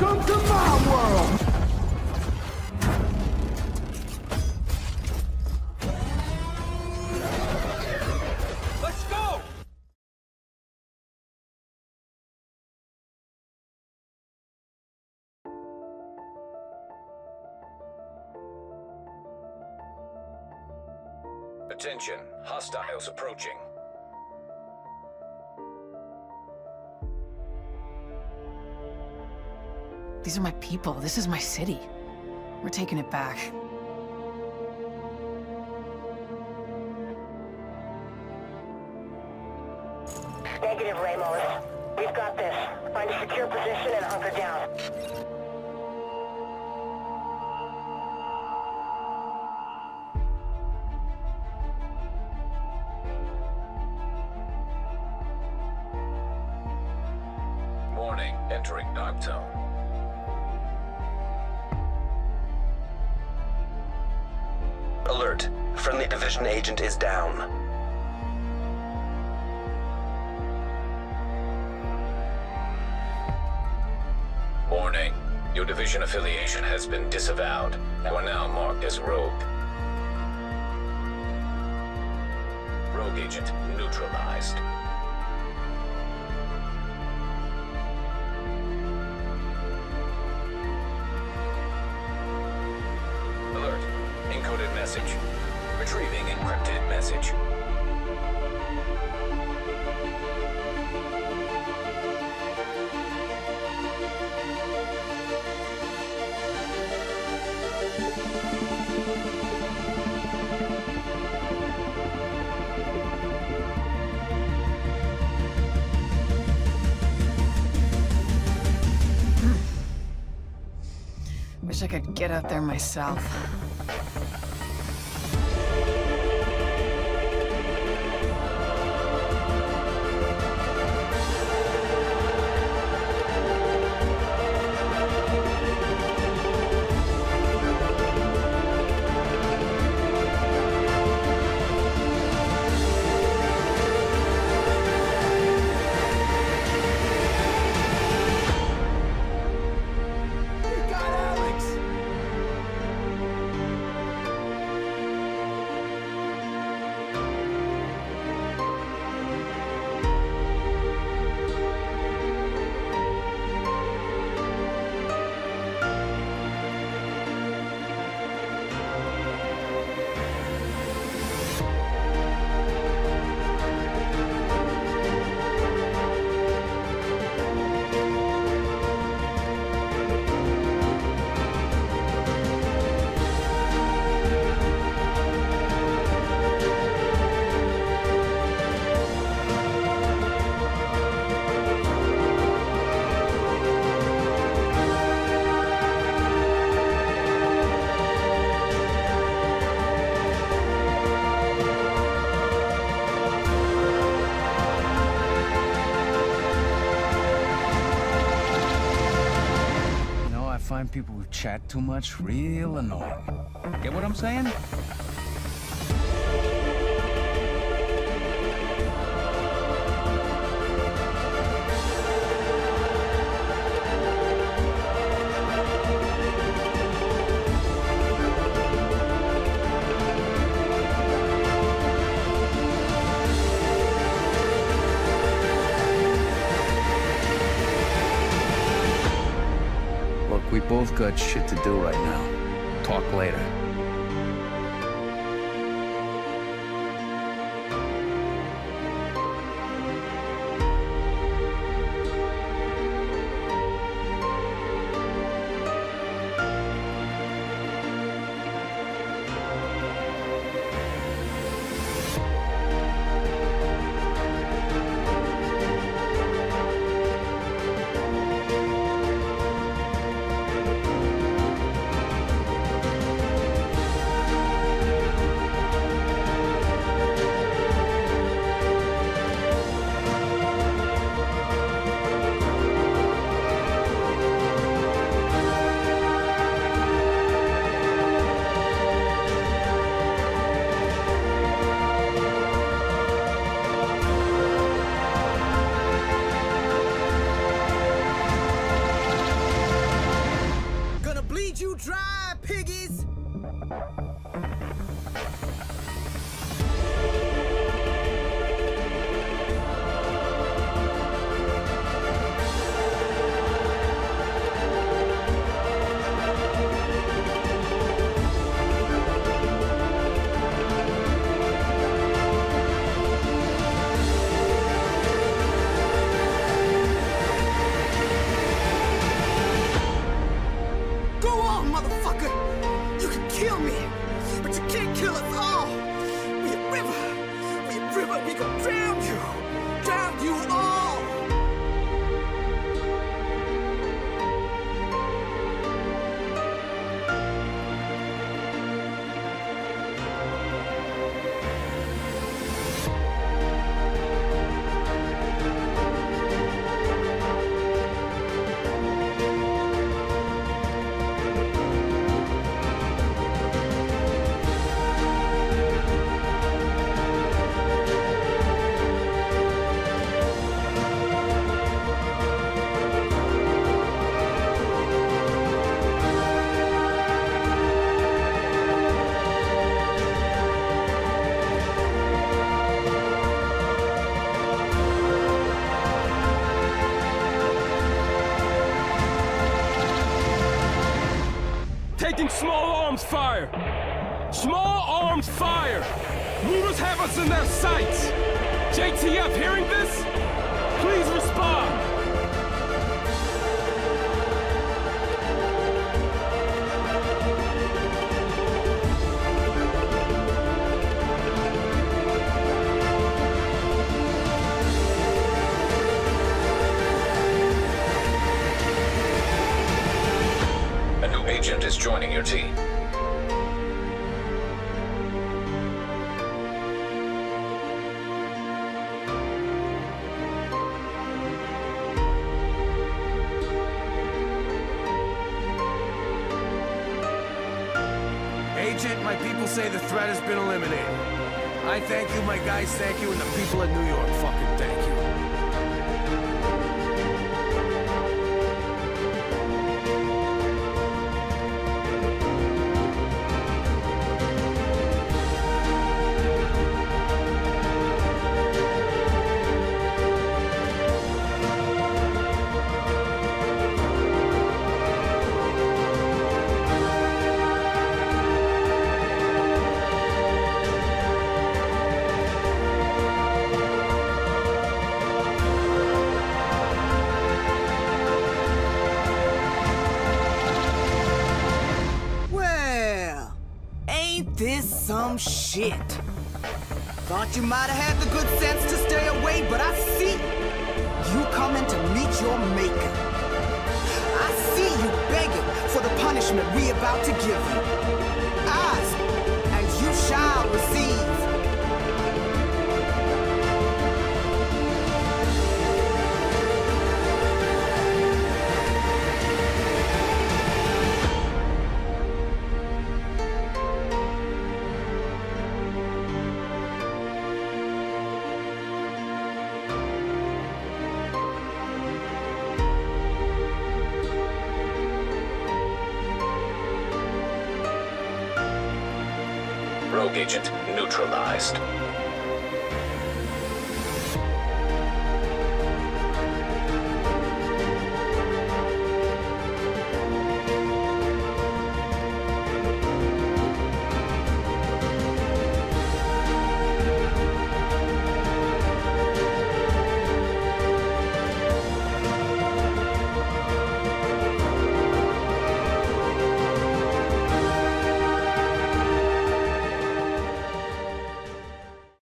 Welcome to my world! Let's go! Attention, hostiles approaching. These are my people. This is my city. We're taking it back. Negative, Ramos. We've got this. Find a secure position and hunker down. Warning, entering dark zone. Alert. Friendly division agent is down. Warning, your division affiliation has been disavowed. You are now marked as rogue. Rogue agent neutralized. Alert, encoded message. Retrieving encrypted message. Wish I could get out there myself. I find people who chat too much real annoying. Get what I'm saying? Look, we both got shit to do right now. Talk later. taking small arms fire! Small arms fire! Looters have us in their sights! JTF hearing this? Please respond! A new agent is joining your team. Agent, my people say the threat has been eliminated. I thank you, my guys thank you, and the people of New York fucking thank you. Ain't this some shit? Thought you might have had the good sense to stay away, but I see you coming to meet your maker. I see you begging for the punishment we about to give you. Ask, and you shall receive. Rogue agent neutralized.